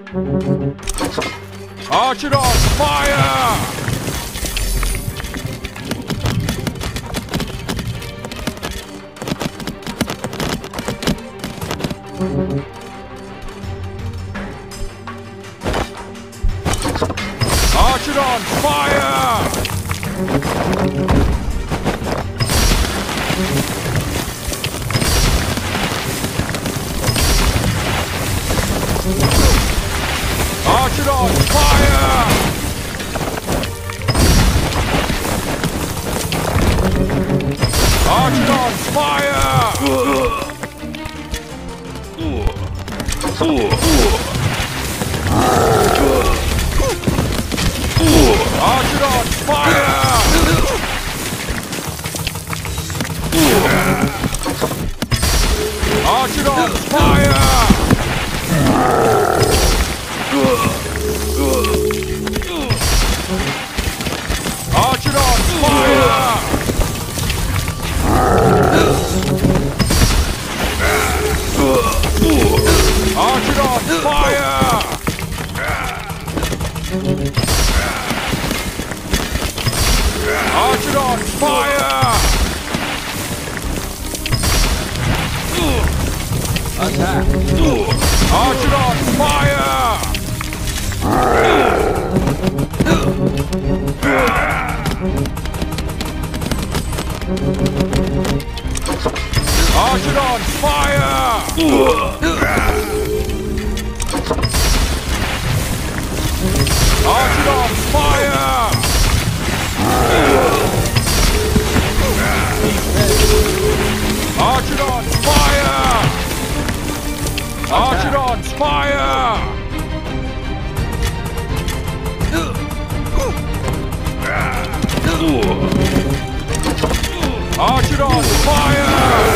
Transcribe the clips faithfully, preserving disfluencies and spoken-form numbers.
Arch it on fire! Arch it on fire! Arch it on fire! Arch it on fire! Arch it on fire! Arch it on fire! Arch it on fire! Arch it on fire! Arch it on fire! Attack! Arch it on fire! Arch it on fire! Arch it on fire! Arch it on fire! Arch it on fire! Arch it on fire!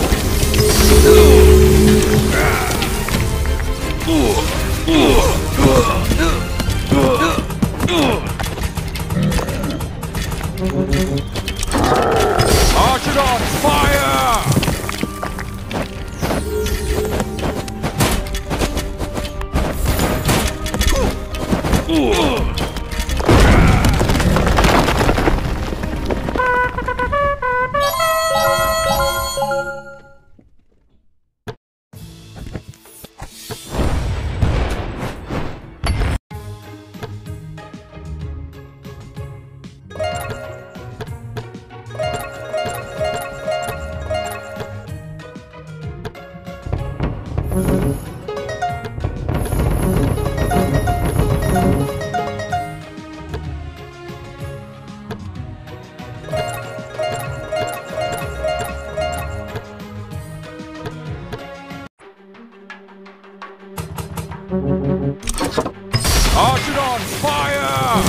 Arch it on fire! Arch it on fire!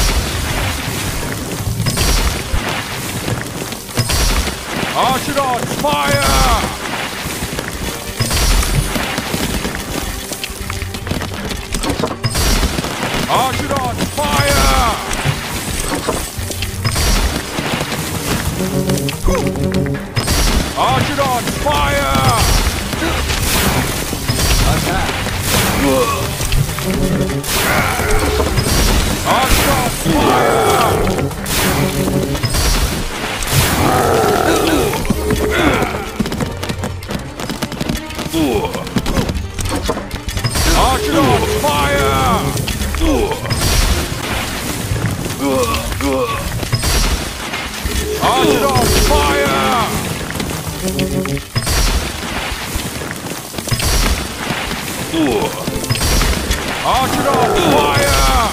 Arch it on fire! Arch it on fire! Arch it on fire! Attack! Arch it on fire! Arch it on fire! Arch it on fire! Arch it on fire!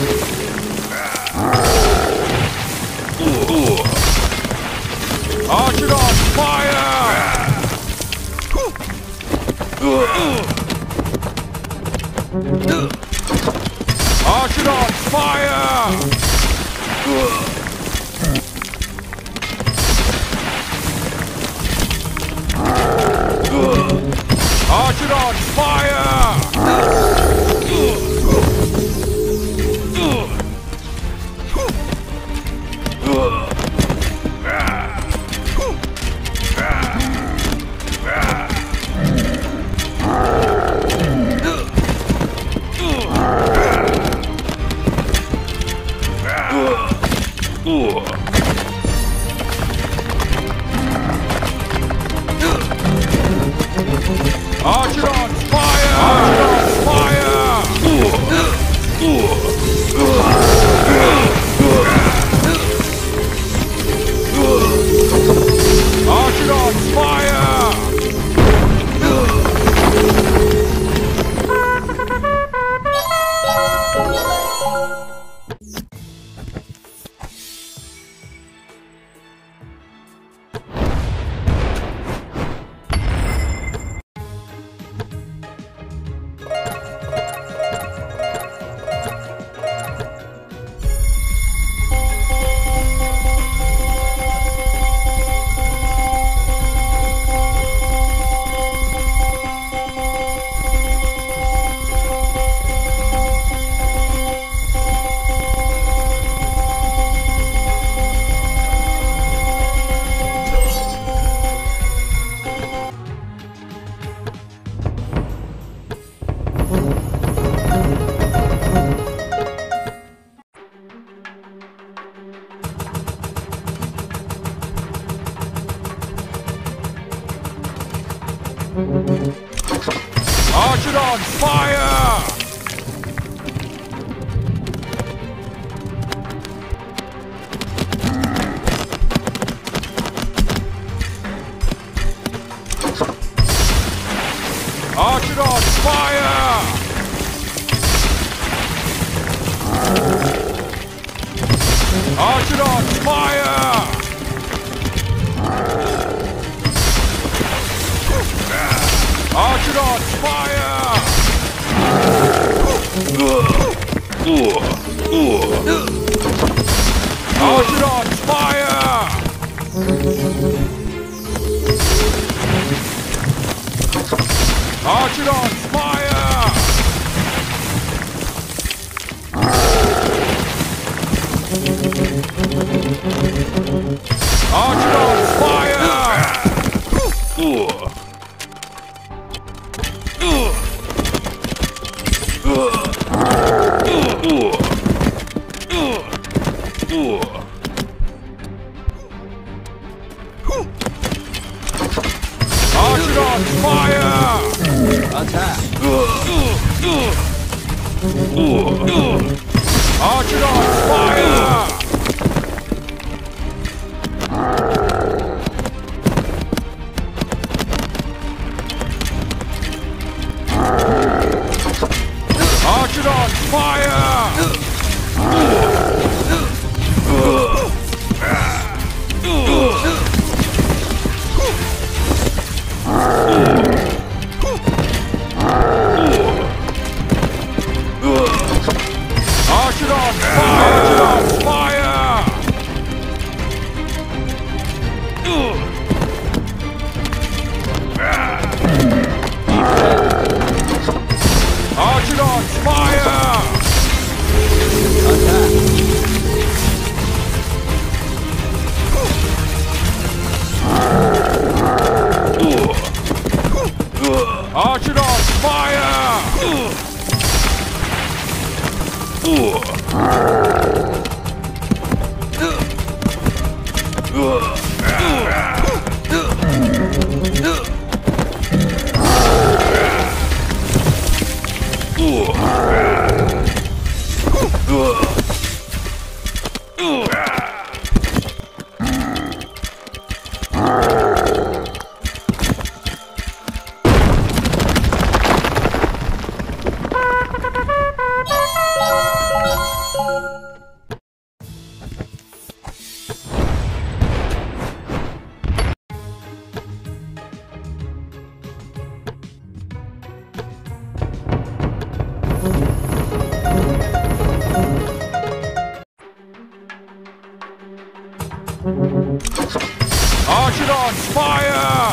Arch it on fire! Arch it on fire! Arch it on fire! Archidons, fire! Archidons, fire! Archidons, fire! Archidons, fire! Archidons, fire! Archidons, fire! Archidons, fire! Archidons, fire! Archidons, fire! Archidons, fire! Archidons, fire! Attack! Archidons, fire! Archidons, fire! Archidons, fire! Archidons, fire! Attack! Archidons, fire! Archidons, fire!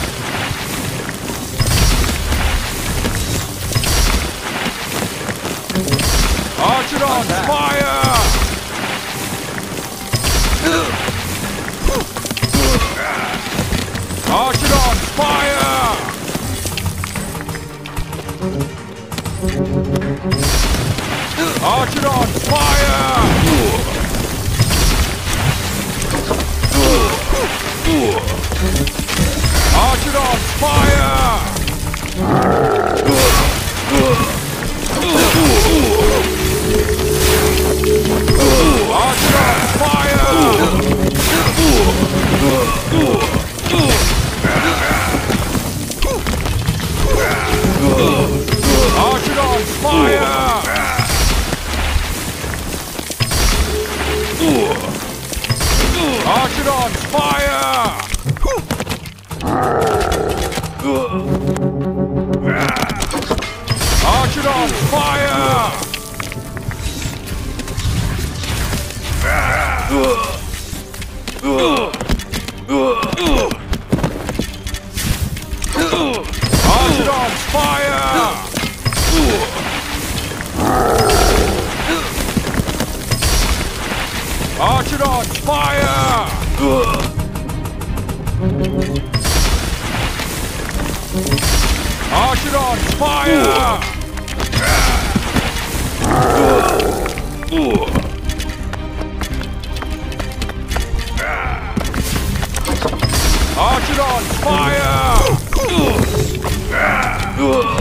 Archidons, fire! Archidons, fire! Archidons, fire! Archidons, fire! Archidons, fire! Archidons, fire! Archidons, fire! Archidons, fire! Archidons, fire!